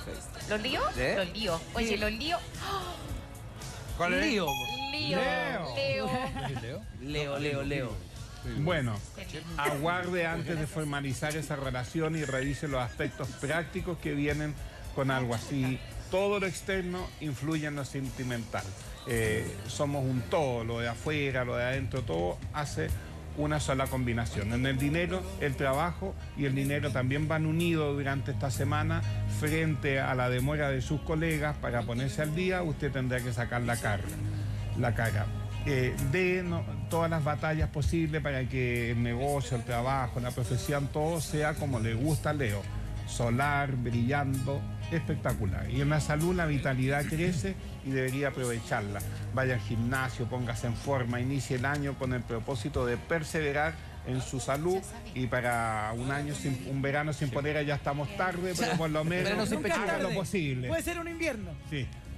¿Los líos? ¿Eh? Los líos. Oye, Sí. los líos. ¿Cuál es? Lío. Leo. Bueno, aguarde antes de formalizar esa relación y revise los aspectos prácticos que vienen con algo así. Todo lo externo influye en lo sentimental. Somos un todo, lo de afuera, lo de adentro, todo hace una sola combinación. En el dinero, el trabajo y el dinero también van unidos durante esta semana. Frente a la demora de sus colegas para ponerse al día, usted tendrá que sacar la cara. Todas las batallas posibles para que el negocio, el trabajo, la profesión, todo sea como le gusta a Leo. Solar, brillando, espectacular. Y en la salud la vitalidad crece y debería aprovecharla. Vaya al gimnasio, póngase en forma, inicie el año con el propósito de perseverar en su salud, y para un verano sin polera ya estamos tarde, pero por lo menos haga lo posible. Puede ser un invierno. Sí.